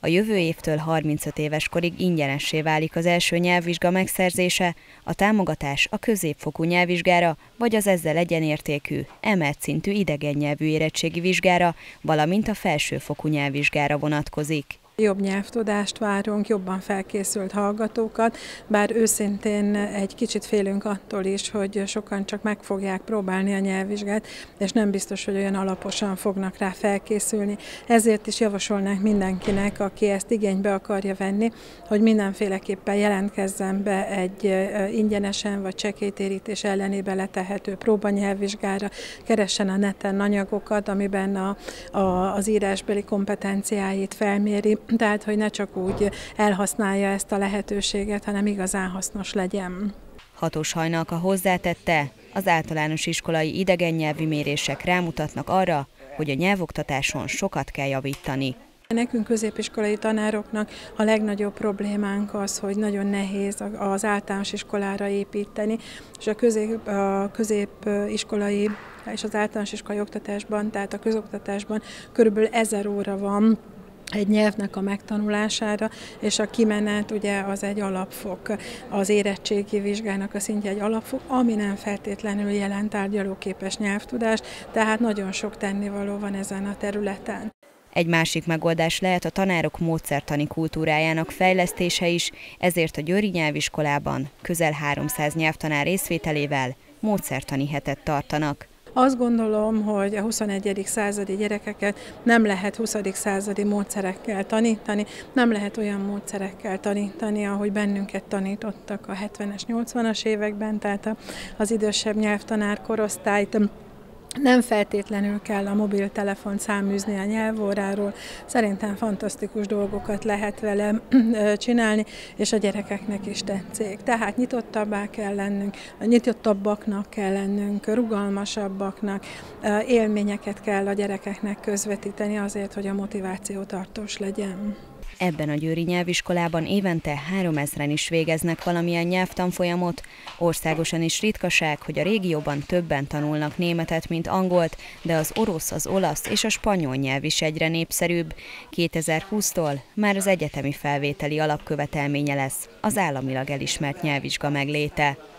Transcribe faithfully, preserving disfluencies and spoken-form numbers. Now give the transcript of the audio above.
A jövő évtől harmincöt éves korig ingyenessé válik az első nyelvvizsga megszerzése, a támogatás a középfokú nyelvvizsgára vagy az ezzel egyenértékű, emelt szintű idegennyelvű érettségi vizsgára, valamint a felsőfokú nyelvvizsgára vonatkozik. Jobb nyelvtudást várunk, jobban felkészült hallgatókat, bár őszintén egy kicsit félünk attól is, hogy sokan csak meg fogják próbálni a nyelvvizsgát, és nem biztos, hogy olyan alaposan fognak rá felkészülni. Ezért is javasolnánk mindenkinek, aki ezt igénybe akarja venni, hogy mindenféleképpen jelentkezzen be egy ingyenesen vagy csekélytérítés ellenébe letehető próbanyelvvizsgára, keressen a neten anyagokat, amiben a, a, az írásbeli kompetenciáit felméri, tehát, hogy ne csak úgy elhasználja ezt a lehetőséget, hanem igazán hasznos legyen. Hatos Hajnalka hozzátette, az általános iskolai idegennyelvi mérések rámutatnak arra, hogy a nyelvoktatáson sokat kell javítani. Nekünk középiskolai tanároknak a legnagyobb problémánk az, hogy nagyon nehéz az általános iskolára építeni, és a, közép, a középiskolai és az általános iskolai oktatásban, tehát a közoktatásban körülbelül ezer óra van egy nyelvnek a megtanulására, és a kimenet ugye az egy alapfok, az érettségi vizsgának a szintje egy alapfok, ami nem feltétlenül jelent tárgyalóképes nyelvtudást, tehát nagyon sok tennivaló van ezen a területen. Egy másik megoldás lehet a tanárok módszertani kultúrájának fejlesztése is, ezért a győri nyelviskolában közel háromszáz nyelvtanár részvételével módszertani hetet tartanak. Azt gondolom, hogy a huszonegyedik századi gyerekeket nem lehet huszadik századi módszerekkel tanítani, nem lehet olyan módszerekkel tanítani, ahogy bennünket tanítottak a hetvenes, nyolcvanas években, tehát az idősebb nyelvtanár korosztályt. Nem feltétlenül kell a mobiltelefont száműzni a nyelvóráról, szerintem fantasztikus dolgokat lehet vele csinálni, és a gyerekeknek is tetszik. Tehát nyitottabbá kell lennünk, nyitottabbaknak kell lennünk, rugalmasabbaknak, élményeket kell a gyerekeknek közvetíteni azért, hogy a motiváció tartós legyen. Ebben a győri nyelviskolában évente háromezren is végeznek valamilyen nyelvtanfolyamot. Országosan is ritkaság, hogy a régióban többen tanulnak németet, mint angolt, de az orosz, az olasz és a spanyol nyelv is egyre népszerűbb. kétezer-húsztól már az egyetemi felvételi alapkövetelménye lesz az államilag elismert nyelvvizsga megléte.